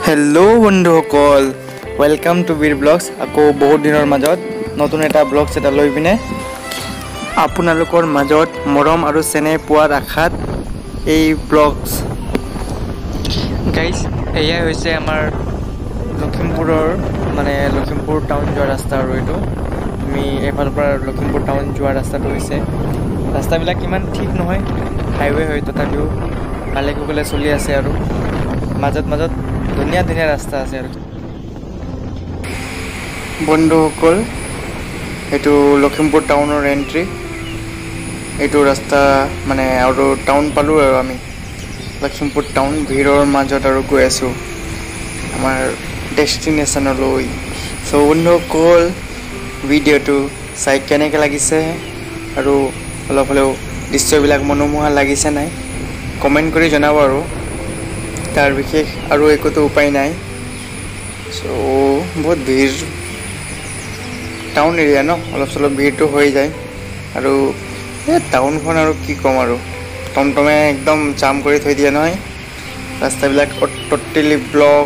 Hello बंधुসকল welcome to Veer blogs আকৌ बहुत दिনৰ মাজত নতুন এটা ব্লগছ এটা লৈ পিনে আপোনালোকৰ মাজত মৰম আৰু চেনেহ পোৱাৰ আশাত এই ব্লগছ গাইস এয়া হৈছে আমাৰ লখিমপুৰৰ মানে লখিমপুৰ টাউন যোৱা ৰাস্তা আৰু এটো আমি এফালৰ পৰা লখিমপুৰ টাউন যোৱা ৰাস্তাটো হৈছে ৰাস্তাবিলাক কিমান ঠিক নহয় হাইৱে হয় তথাপিও ভালে কুশলে চলি আছে আৰু মাজত ধুনীয়া ৰাস্তা আছে আৰু বন্ধুসকল এটো লখিমপুৰ টাউনৰ এন্ট্ৰি এটো ৰাস্তা মানে আৰু টাউন পালো আৰু আমি লখিমপুৰ টাউন ভিৰৰ মাজত আৰু গৈ আছো আমাৰ ডেষ্টিনেশ্যনলৈ সো বন্ধুসকল ভিডিওটো চাই কেনেকৈ লাগিছে আৰু অলপ হলেও দৃশ্যবিলাক মনোমোহা লাগিছে নাই কমেন্ট কৰি জনাব আৰু तार विशेष और एक तो उपाय ना सो बहुत भीड़ टाउन एरिया न अलग चलप भीड़ तो हो जाए और टाउन की कम और टमटमे एकदम जाम कर थी दिए ना रास्ता टोटली ब्लक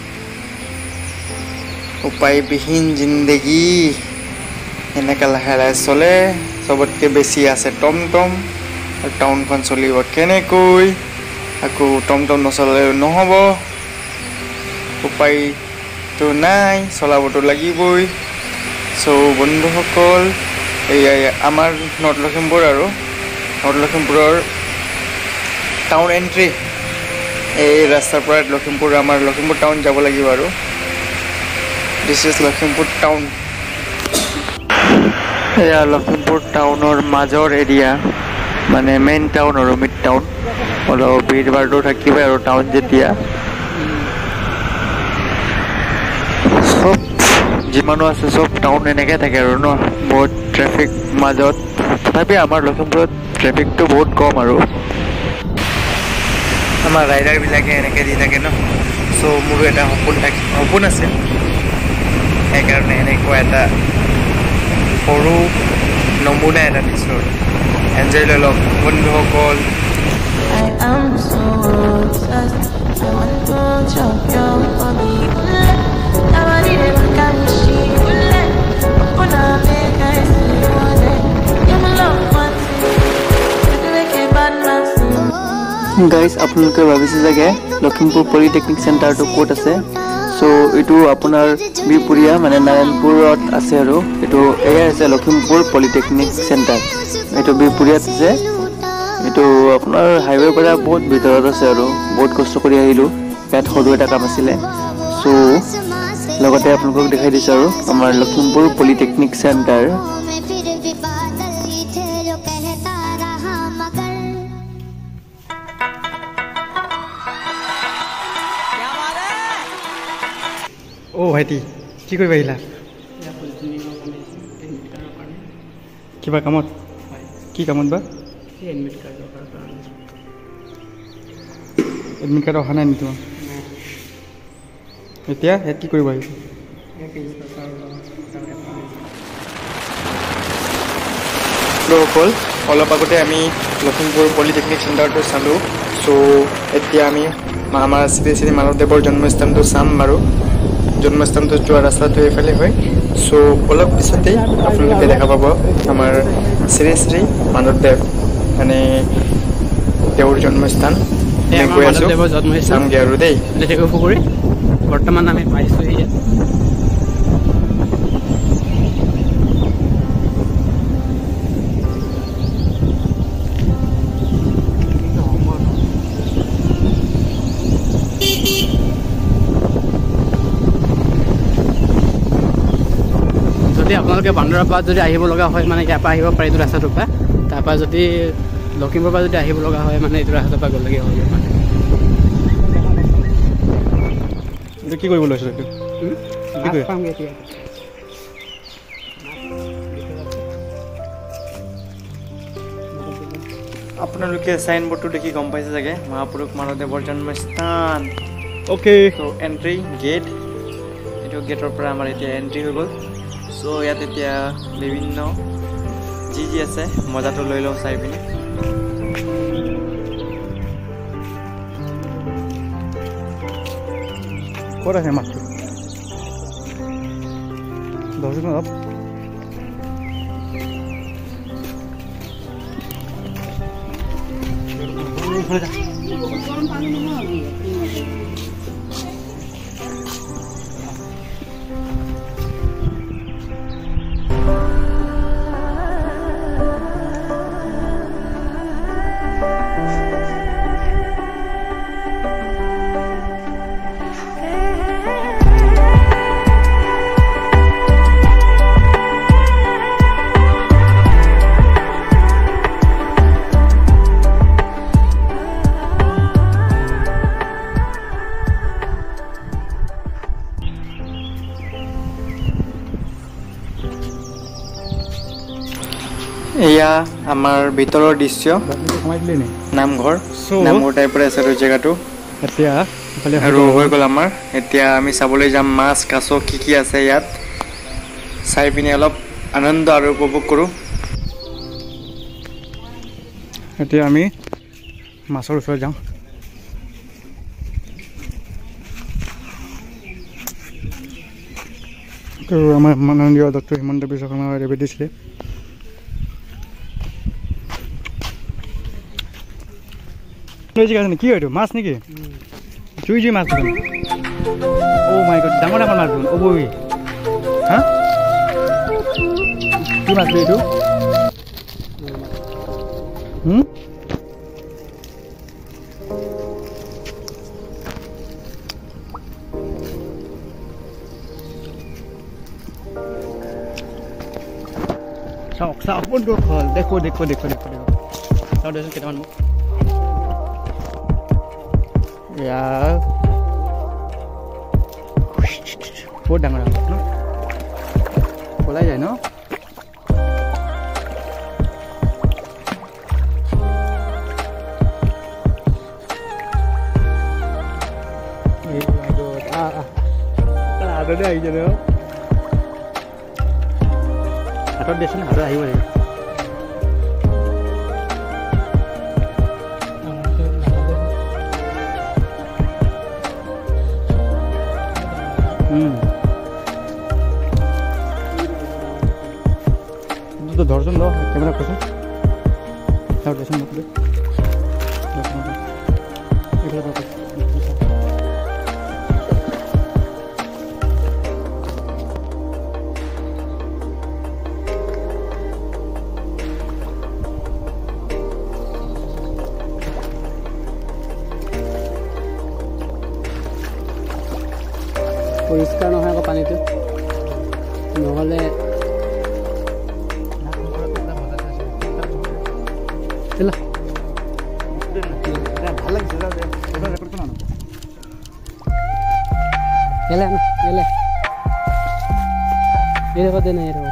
उपाय विहीन जिंदगी एनेका लाहे लाहे चले सबतके बेसि आछे टमटम और टाउन चलिब केनेকৈ আকৌ টমটম নচলালে নহব উপায় তো নাই চলাবতো লাগিবই সো বন্ধুসকল এই আমাৰ নৰ্থ লখিমপুৰ আৰু নৰ্থ লখিমপুৰৰ টাউন এন্ট্ৰি এই ৰাস্তাৰ পৰা লখিমপুৰ আমাৰ লখিমপুৰ টাউন যাব লাগিব আৰু দিস ইজ লখিমপুৰ টাউন এয়া লখিমপুৰ টাউনৰ মাজৰ এৰিয়া মানে মেইন টাউন আৰু মিড টাউন और भीड़ भाड़ थकिबे और टाउन जेतिया सब जिमानो आछे सब टाउन एनेके थाके और न बहुत ट्रैफिक মাজত तथापि आमार लखिमपुरत ट्रैफिक तो बहुत कम और आमार राइडार बिलाके एनेके दि थाके न सो मोर एटा सपन आछे ए कारणे एनेको एटा सरू नमुना एटा दिसो एन्जय ललक बन्धुসকল I am so obsessed. I want to chop your body. I want it if I can see you. Open up, make I see you on it. You my love, what's it? You make a bad man sing. Guys, আপোনালোকে ভাবিছে যে Lakhimpur polytechnic চেণ্টাৰটো ক'ত আছে so এটো আপোনাৰ বিপুৰিয়া মানে নাৰায়ণপুৰত আছে আৰু এটো এয়া আছে লখিমপুৰ পলিটেকনিক চেণ্টাৰ এটো বিপুৰিয়াত আছে এটো আপোনাৰ হাইৱে পৰা বহুত ভিতৰত আছে আৰু বহুত কষ্ট কৰি আহিলো ইয়াত সৰু এটা কাম আছিল সো লগতে আপোনালোকক দেখাই দিছো আৰু আমাৰ লখিমপুৰ পলিটেকনিক চেণ্টাৰ ও ভাইটি কি কৰি আহিলা কিবা কামত কি কামত বা এডমিট কাৰ্ড অহা নাই নি তোমাৰ এতিয়া ইয়াত কি কৰিব আহিছে লোকসকল অলপ আগতে আমি লখিমপুৰ পলিটেকনিক চেণ্টাৰটো চালোঁ চ' এতিয়া আমি আমাৰ শ্ৰী শ্ৰী মাধৱদেৱৰ জন্মস্থানটো চাম বাৰু জন্মস্থানটো যোৱা ৰাস্তাটো এইফালে হয় চ' অলপ পিছতেই আপোনালোকে দেখা পাব আমাৰ শ্ৰী শ্ৰী মাধৱদেৱ মানে তেওঁৰ জন্মস্থান গৈ আছোঁ চামগৈ আৰু দেই পুখুৰী বৰ্তমান আমি পাইছোঁ ইয়াত যদি আপোনালোকে বান্দৰৰ পৰা যদি আহিব লগা হয় মানে ইয়াৰ পৰা আহিব পাৰে এইটো ৰাস্তাটোৰ পৰা তাৰপৰা যদি লখিমপুৰৰ পৰা যদি আহিব লগা হয় মানে এইটো ৰাস্তাৰ পৰা গ'লেগৈ হ'ব মানে এইটো কি কৰিব লৈছোঁ এইটো আপোনালোকে চাইন বোৰ্ডটো দেখি গম পাইছে চাগে মহাপুৰুষ মাধৱদেৱৰ জন্মস্থান অ'কে এণ্ট্ৰি গেট এইটো গেটৰ পৰা আমাৰ এতিয়া এণ্ট্ৰি হৈ গ'ল চ' ইয়াত এতিয়া বিভিন্ন যি আছে মজাটো লৈ লওঁ চাই পিনে ক'ত আছে মাছটো ধৰচোন অলপ এয়া আমাৰ ভিতৰৰ দৃশ্য সোমাই দিলে নি নামঘৰ So- নামঘৰ টাইপৰে আছে আৰু জেগাটো এতিয়া ইফালে আৰু হৈ গ'ল আমাৰ এতিয়া আমি চাবলৈ যাম মাছ কাছ কি আছে ইয়াত চাই পিনে অলপ আনন্দ আৰু উপভোগ কৰোঁ এতিয়া আমি মাছৰ ওচৰত যাওঁ তো আমাৰ মাননীয় ডক্টৰ হিমন্ত বিশ্ব শৰ্মা দেৱে দিছিলে কি হয় এইটো মাছ নেকি জুই জুই মাছ দেখোন অ' মাই গড ডাঙৰ ডাঙৰ মাছ দেখোন অ' বৈ হা কি মাছ এইটো চাওক চাওক কোনটো হ'ল দেখো দেখো দেখো দেখো দেখো চাওক দেচোন কেইটামান মোক এয়া বহুত ডাঙৰ ডাঙৰ ন পলাই যায় ন হাততে আহিছে ন হাতত দেচোন হাতত আহিব লাগিব তো ধরছেন দাও ক্যামেরা করছেন দাও দেছেন মতো পৰিষ্কাৰ নহয় আকৌ পানীটো নহ'লে ভাল লাগিছে এলে আনা এলে এরকম দে না এরকম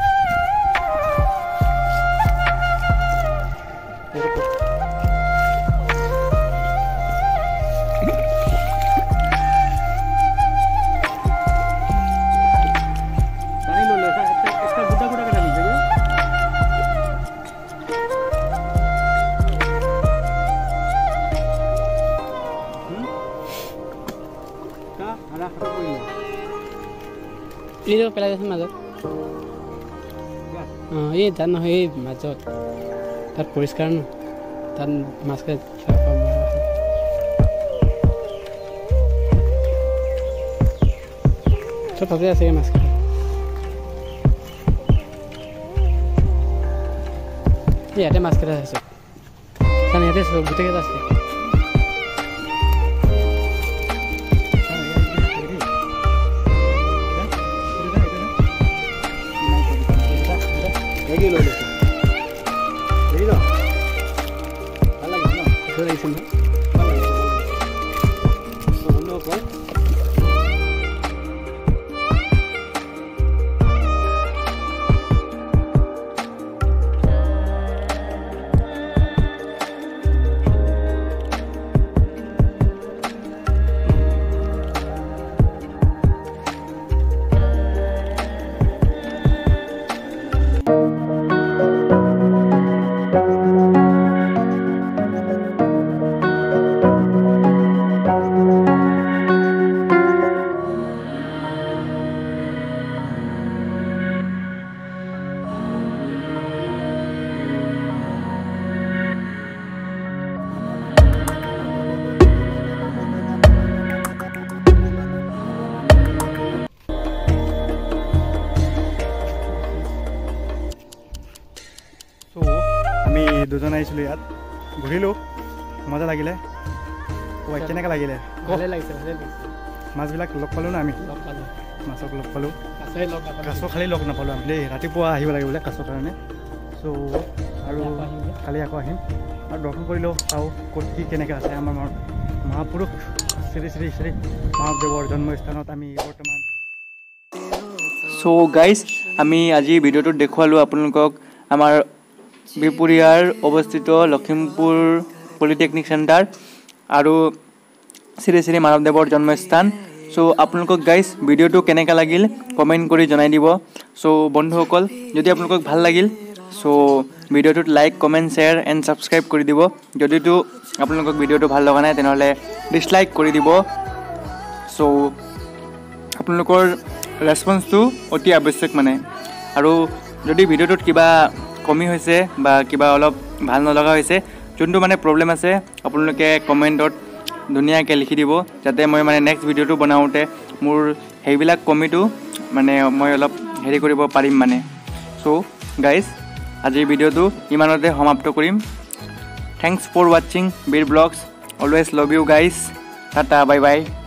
এইটো পেলাই দেচোন মাজত অঁ এই তাত নহয় এই মাজত তাত পৰিষ্কাৰ ন তাত মাছকে চব তাতে আছে মাছকেইটা ইয়াতে মাছকেইটা আছে চব কাৰণ ইয়াতে চব গোটেইকেইটা আছে দুজন আহিছিলোঁ ইয়াত ঘূৰিলোঁ মজা লাগিলে কেনেকৈ লাগিলে ভালে লাগিছে মাছবিলাক লগ পালোঁ না আমি লগ পালোঁ মাছক লগ পালোঁ কাছই লগ নাপালোঁ কাছ খালি লগ নাপালোঁ আমি দেই ৰাতিপুৱা আহিব লাগে বোলে কাছৰ কাৰণে চ' আৰু কালি আকৌ আহিম আৰু দৰ্শন কৰিলেও চাওঁ ক'ত কি কেনেকৈ আছে আমাৰ মহাপুৰুষ শ্ৰী শ্ৰী শ্ৰী মাধৱদেৱৰ জন্মস্থানত আমি বৰ্তমান চ' গাইজ আমি আজি ভিডিঅ'টোত দেখুৱালোঁ আপোনালোকক আমাৰ বিহপুৰীয়াৰ অৱস্থিত লখিমপুৰ পলিটেকনিক চেণ্টাৰ আৰু শ্ৰী শ্ৰী মাধৱদেৱৰ জন্মস্থান চ' আপোনালোকক গাইজ ভিডিঅ'টো কেনেকৈ লাগিল কমেণ্ট কৰি জনাই দিব চ' বন্ধুসকল যদি আপোনালোকক ভাল লাগিল চ' ভিডিঅ'টোত like comment share and subscribe কৰি দিব যদিতো আপোনালোকক ভিডিঅ'টো ভাল লগা নাই তেনেহ'লে ডিছলাইক কৰি দিব চ' আপোনালোকৰ ৰেছপন্সটো অতি আৱশ্যক মানে আৰু যদি ভিডিঅ'টোত কিবা কমি হৈছে বা কিবা অলপ ভাল নলগা হৈছে যোনটো মানে প্ৰব্লেম আছে আপোনালোকে কমেণ্টত ধুনীয়াকৈ লিখি দিব যাতে মই মানে নেক্সট ভিডিঅ'টো বনাওঁতে মোৰ সেইবিলাক কমিটো মানে মই অলপ হেৰি কৰিব পাৰিম মানে চ' গাইজ আজিৰ ভিডিঅ'টো ইমানতে সমাপ্ত কৰিম থেংকছ ফৰ ৱাচিং Veer blogs always love you guys tata bye by